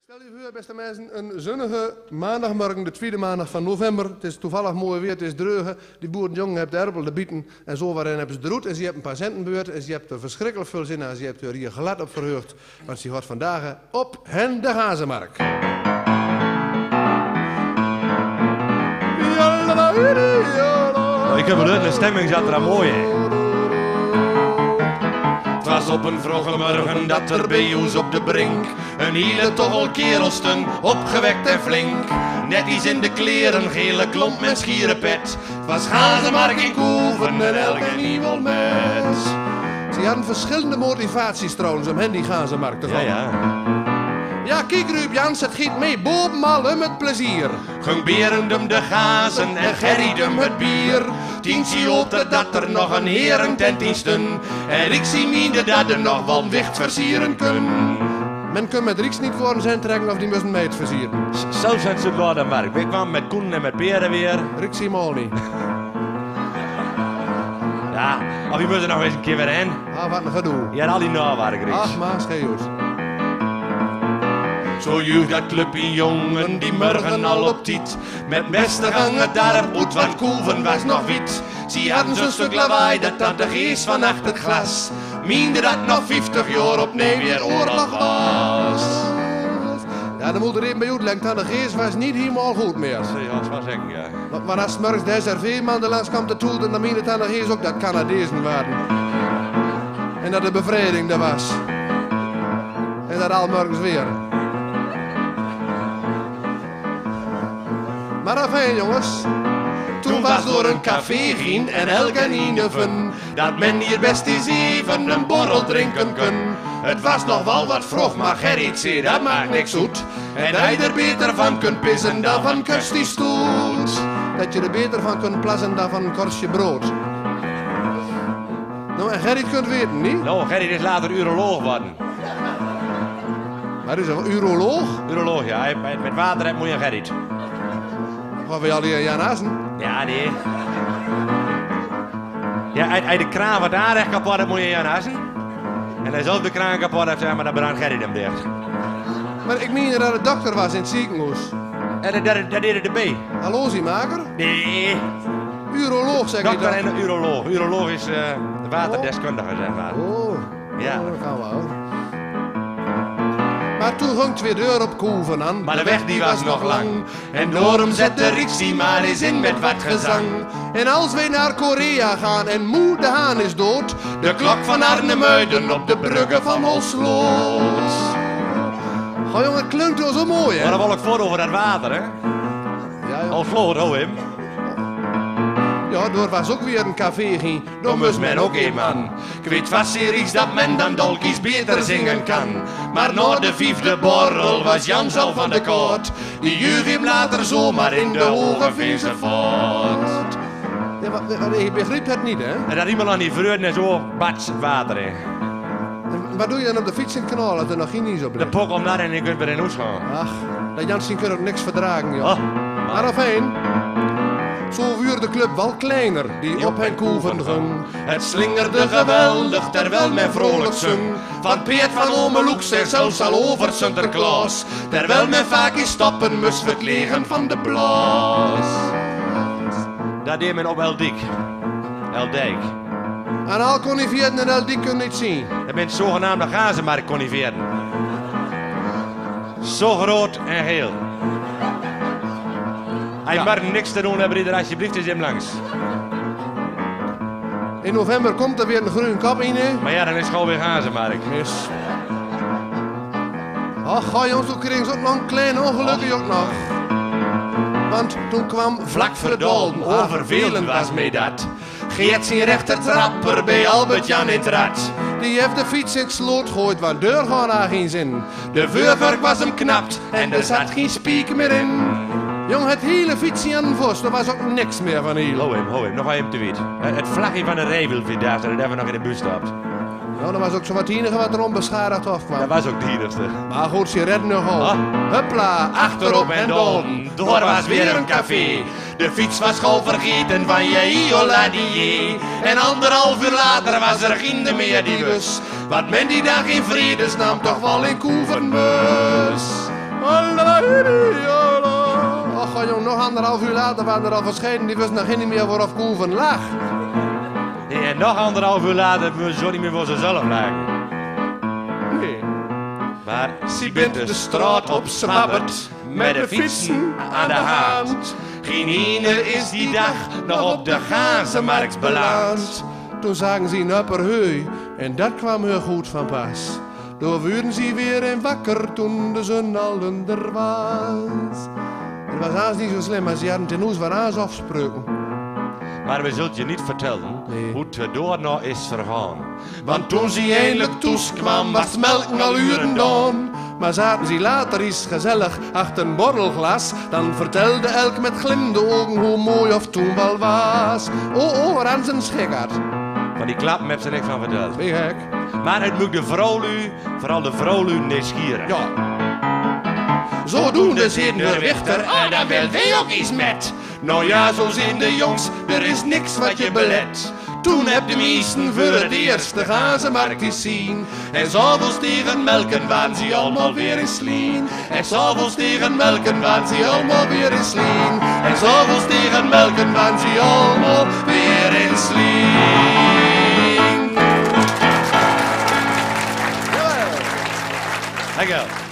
Stel je voor, beste mensen, een zonnige maandagmorgen, de tweede maandag van november. Het is toevallig mooi weer, het is dreugen. Die boerenjongen hebben de erpel, de bieten en zo waarin hebben ze de roet. En ze hebben een paar centenbeurt en ze hebben er verschrikkelijk veel zin aan. Ze hebben er hier glad op verheugd, want ze gaat vandaag op hen de Hazenmarkt. Ik heb wel de stemming zat er mooi in. Het was op een vroege morgen dat er bij ons op de brink een hele tochel kerelsten, opgewekt en flink. Net iets in de kleren, gele klomp met schierenpet. Het was Hazenmarkt in Koeven en elke nieuwe mens. Ze hadden verschillende motivaties trouwens om hen die Hazenmarkt te gaan. Ja. Ja, kijk Ruud Jans, het giet mee bovenal met plezier. Ging Berendum de gazen en Gerrydum het bier. Tientje hoopte dat er nog een herentent in stond. En ik zie meende dat er nog wel wicht versieren kunnen. Men kan met Rieks niet voor zijn trekken of die moeten mee het versieren. Zo zijn ze door de markt. Ik kwam met koen en met peren weer. Rieks zie hem al niet. Ja, of je moet er nog eens een keer weer in. Ah, wat een gedoe. Je had al die nawerk, Rieks. Ach, maar scheeuws. Zo juich dat clubje jongen die morgen al op tiet. Met beste gangen daarop moet, want Koeven was nog wit. Ze hadden zo'n stuk lawaai dat aan de geest van achter het glas meende dat nog 50 jaar opnieuw weer oorlog was. Ja, dan moet er even bij uitleggen, aan de geest was niet helemaal goed meer. Ja, dat was zeggen, ja. Maar als morgens de SRV-man de langs kwam te toeten, dan meende het aan de geest ook dat Canadezen waren. En dat de bevrijding er was. En dat al morgens weer. Maar afijn jongens, Toen was door een café ging en elke van dat men hier best eens even een borrel drinken kan. Het was nog wel wat vroeg, maar Gerrit zei dat maakt niks uit. En hij er beter van kunt pissen dan van kust die stoet. dat je er beter van kunt plassen dan van een korstje brood. Nou, en Gerrit kunt weten, niet? Nou, Gerrit is later uroloog geworden. Maar is een uroloog? Uroloog, ja. Met water hebt moet je Gerrit. Gaan we al die Jan Assen? Ja, nee. Ja, hij de kraan wat aanrecht kapot hebt, moet je Jan Assen. En hij zelf de kraan kapot heeft, zeg maar, dan brandt Gerrit hem dicht. Maar ik meen dat het dokter was in het ziekenhuis. En dat deed de B. Halloziemaker? Nee. Uroloog, zeg ik Dokter dan. en een uroloog. Uroloog is de waterdeskundige, zeg maar. Oh, Ja. dat gaan we hoor. Maar toen ging twee deur op Koeven aan. Maar de weg die was nog lang. En daarom zette Rixie maar eens in met wat gezang. En als wij naar Korea gaan en Moe de Haan is dood, De klok van Arnhem-Muiden op de bruggen van Holsloot. goh jongen, het klinkt wel zo mooi hè? Maar dan wil ik voor over dat water, hè? Ja, joh. Holsloot, ho hem. Ja, door was ook weer een café ging. Dan moest men ook een man. Ik weet vast series dat men dan dolkies beter zingen kan. Maar na de vijfde borrel was Jans al van de koot. Die juich hem later zomaar in de hoge vieze voort. Ja, maar je begrijpt het niet hè? En dat iemand aan die vreugde en zo bats het water in. En wat doe je dan op de fiets in het kanaal dat er nog geen iets op De ligt? pok om daar en je kunt weer in huis gaan. Ach, dat Jansen kan ook niks verdragen joh. Oh, Maar afijn. Zo vuurde de club wel kleiner, die op hen Koeven ging. Het slingerde geweldig terwijl men vrolijk zong. Van Peert van Omeloeks en zelfs al over Sinterklaas. Terwijl men vaak in stappen moest verlegen van de blaas. Dat deed men op Eldik. Eldijk. En al conniveerden en al die kunnen niet zien. Dat bent zogenaamde Hazenmarkt conniveerden. Zo groot en geel. Hij mag niks te doen hebben, ieder alsjeblieft is hem langs. In november komt er weer een groen kap in hè? Maar ja, dan is het gewoon weer Hazenmarkt. Yes. Ach, ga jongens, toen kregen ze ook nog een klein ongelukje ook nog. Want toen kwam Vlak verdolden, overvelend was mij dat. Geert zijn rechtertrapper bij Albert-Jan in het rad. die heeft de fiets in het sloot gooit, want deur gaan daar geen zin. De vuurwerk was hem knapt en er zat geen spiek meer in. Jong, het hele fietsje aan de vos, er was ook niks meer van hier. Ho hem, nog even te weten. Het vlagje van de rijwielvierdaagse dat even nog in de bus stapt. Nou, dat was ook zo wat enige wat er onbeschadigd afkwam. Dat was ook de enigste. Maar goed, ze redden nog al. Ah. Huppla, Achterop en dolden, door was weer een café. De fiets was gewoon vergeten van je iola die. En 1,5 uur later was er geen meer die bus. Wat men die dag in vredesnaam toch wel in Koeven moest. anderhalf uur later waren er al verschenen. Die wisten nog geen meer waarop Koeven lag. En nog anderhalf uur later wil ze niet meer voor zichzelf lagen. Nee. Maar ze bent de straat op smabbert, met de fietsen aan de hand. Geen ene is die dag nog op de Gazenmarkt beland. Toen zagen ze een upperheu en dat kwam heel goed van pas. Door werden ze weer een wakker toen de zon al onder was. Het was haast niet zo slim, maar ze hadden ten oes van haast afspreken. Maar we zullen je niet vertellen hoe het door nou is vergaan. Want toen ze eindelijk toes kwam, was melken al uren dan. Maar zaten ze later eens gezellig achter een borrelglas, dan vertelde elk met glimde ogen hoe mooi of toen wel was. Oh, aan zijn schikkerd. Van die klappen heb ze niks van verteld. Wie gek? Maar het moet de vrouwlu, vooral de vrouwlu, nieuwsgierig. Ja. Zodoende zit de Wichter, daar wil wij ook iets met. Nou ja, zo zien de jongs, er is niks wat je belet. Toen heb de meesten voor het eerst de Gazenmarkt eens zien. En s'avonds tegen melken waren ze allemaal weer in slien. En s'avonds tegen melken waren ze allemaal weer in slien. En s'avonds tegen melken waren ze allemaal weer in slien. Dankjewel.